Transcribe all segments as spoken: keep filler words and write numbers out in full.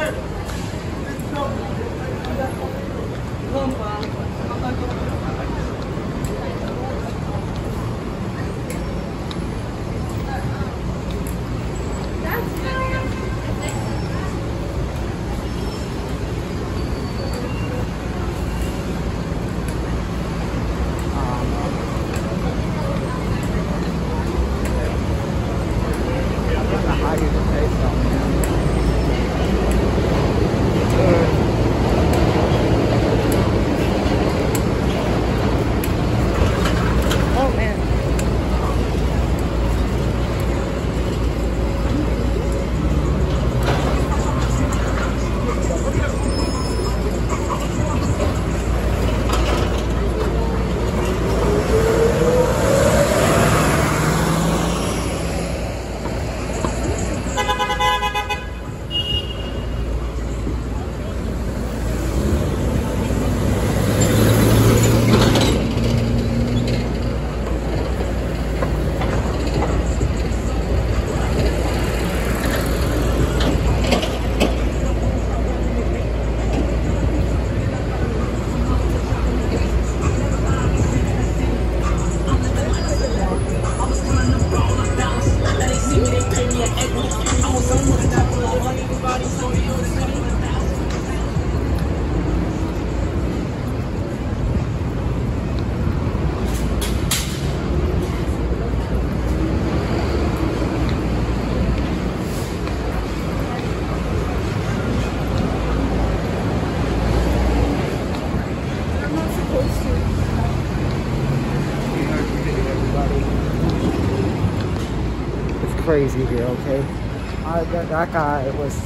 Crazy here, okay? Uh, that, that guy, it was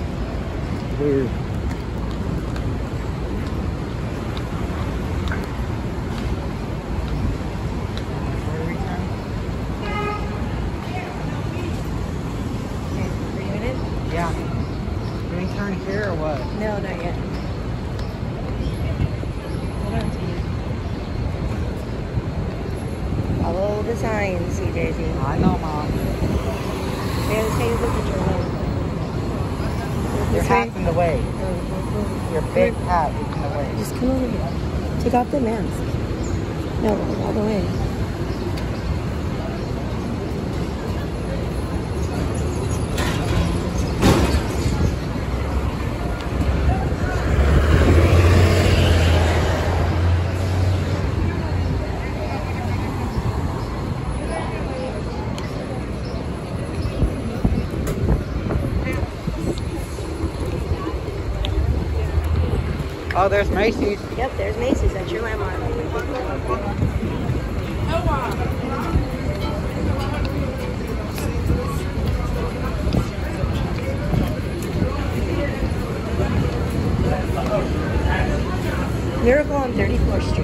weird. Where do we turn? Okay, are you in it? Yeah. Do we turn here or what? No, not yet. Hold on to you. Follow the signs, C J Z. I know, Mom. They're the same look at your home. Your hat's in the way. Mm-hmm. Your big hat is in the way. Just come over here. Take off the mask. No, all the way. Oh, there's Macy's. Yep, there's Macy's. That's your landmark. Miracle on thirty-fourth Street.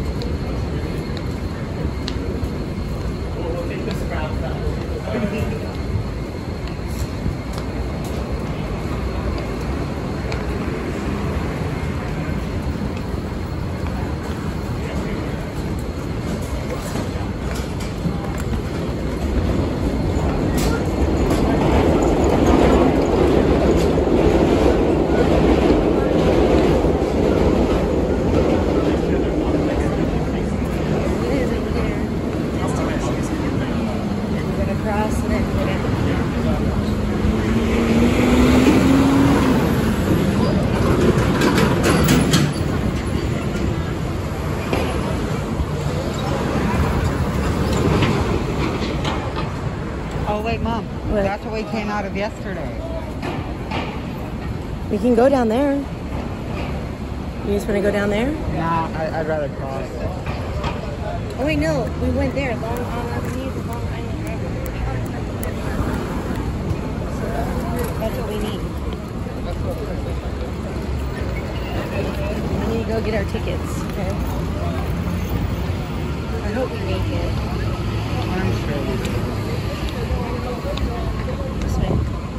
Oh, wait, Mom. What? That's what we came out of yesterday. We can go down there. You just want to go down there? Nah, I, I'd rather cross. Oh wait, no. We went there. Long Island Avenue, the Long Island Railroad. That's what we need. We need to go get our tickets, okay? I hope we make it. I'm sure we do. This way.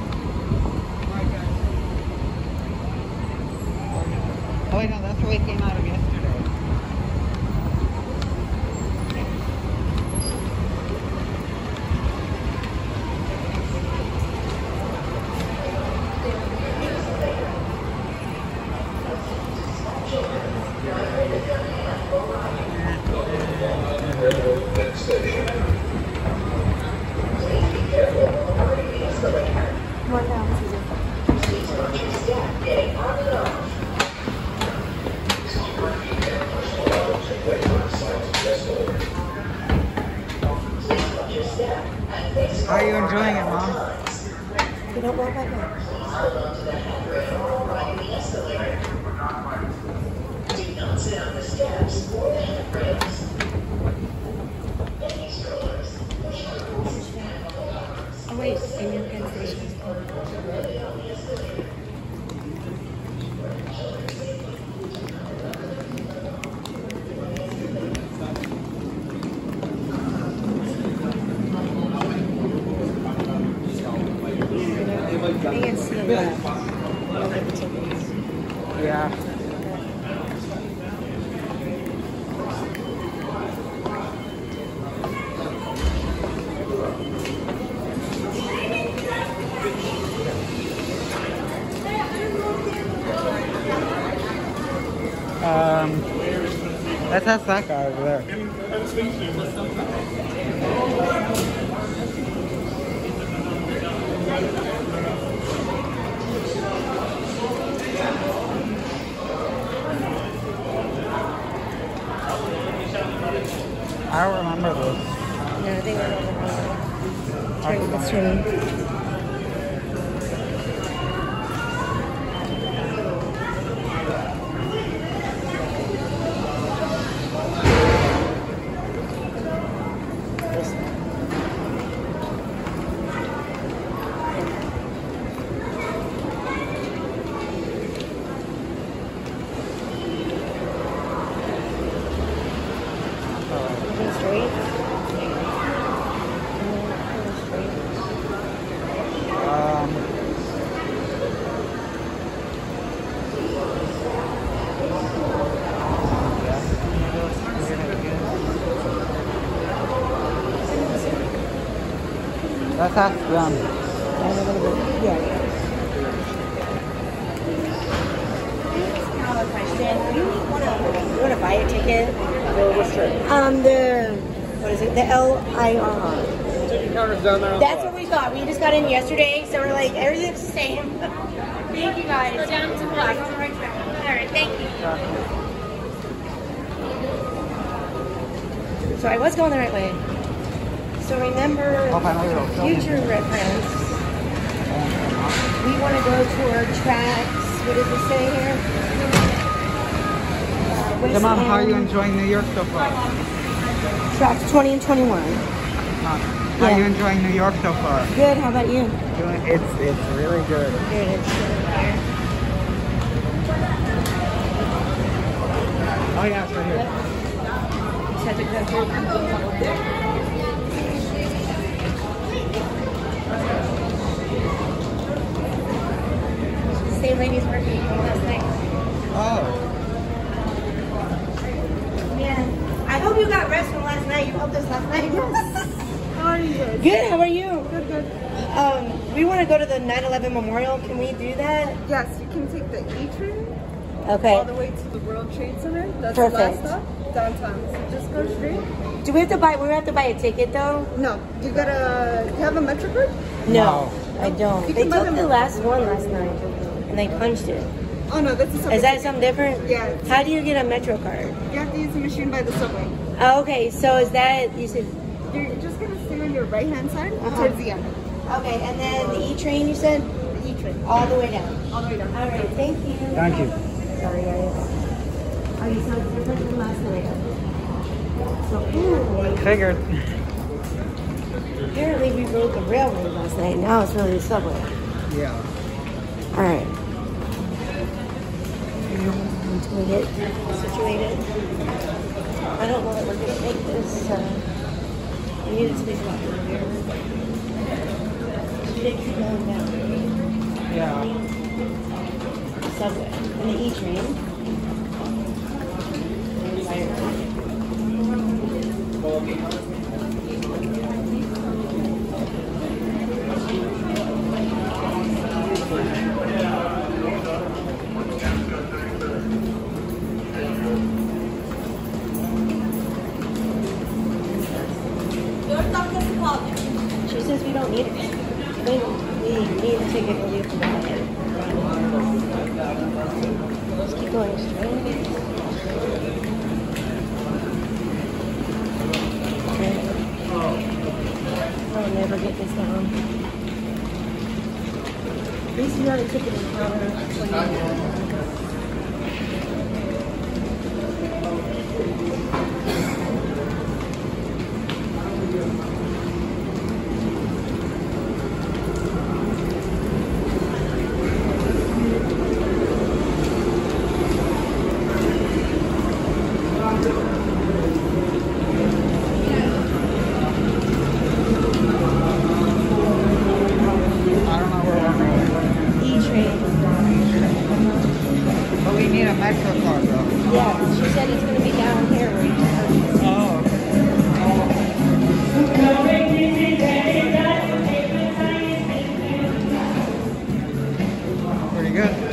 Oh, wait, no, that's where we came out of yesterday. Come on down, Susan. How are you enjoying it, Mom? You don't walk back there. Do not sit on the steps or the handrails. Any strollers. Oh wait, and your pen station. I can't see a lot. Look at the tickets. Yeah. Um, let's ask that guy over there. I don't remember this. No, I think we're over. Turn, let's turn. Straight. Um, let's ask them. Yeah. You want to you want to buy a ticket? Um, the what is it? The L I R R. That's what we thought. We just got in yesterday, so we're like everything's the same. Thank you guys. Go down to black. All right, thank you. So I was going the right way. So remember, Hope I know you'll film me. future reference. We want to go to our tracks. What does it say here? Hey, Mom, how are you enjoying New York so far? Tracks twenty and twenty-one. Mom, how are Yeah. you enjoying New York so far? Good. How about you? Doing, it's it's really good. Good. It's good here. Oh yeah, it's right here. Just have to go through. Same lady's working last night. Oh. Yeah. I hope you got rest from last night. You helped us last night. How are you guys? Good. How are you? Good, good. Um, we want to go to the nine eleven memorial. Can we do that? Yes, you can take the E train Okay. all the way to the World Trade Center. That's Perfect. the last stop downtown. So just go straight. Do we have to buy? We have to buy a ticket though. No, you gotta. You have a Metro card? No, I don't. You They can buy took them. the last one last night, and they punched it. Oh no, that's a subway. Is that something different? Yeah. How do you get a Metro card? You have to use the machine by the subway. Oh, okay, so is that you said? You're just gonna stay on your right hand side Uh-huh. towards the end. Okay, and then the E train you said The E train. all the way down. All the way down. All right, thank you. Thank you. Sorry, guys. Oh, you sound different from last night. So apparently, Figured. apparently we rode the railroad last night. Now it's really the subway. Yeah. All right. Until we get situated. I don't know that we're gonna make this. Uh, we need it to be fucking here. We did keep going down. Yeah. Subway and the E train. She says we don't need it. We, we need a ticket to leave from the back. Let's keep going straight. Okay. I'll never get this down. At least you got a ticket in counter. Metro card though. Yeah, she said it's going to be down here where you can purchase. Oh, okay. Pretty good.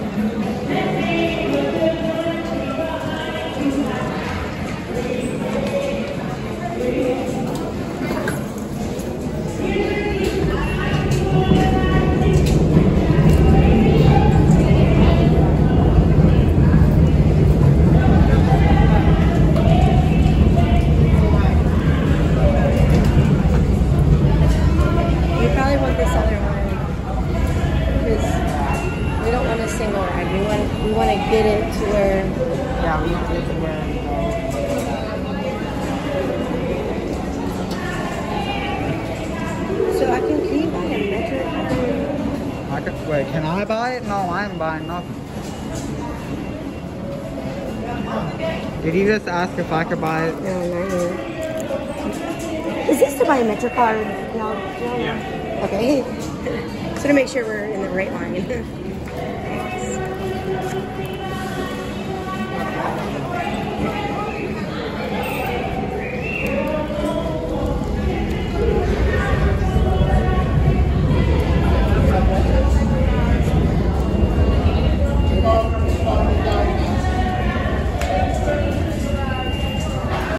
We want to get it to where. Yeah, we want to get to where. So I can can you buy a metric? I can, wait, can I buy it? No, I'm buying nothing. Did he just ask if I could buy it? No, not yet. Is this to buy a Metro card? No. Yeah. Okay. So to make sure we're in the right line.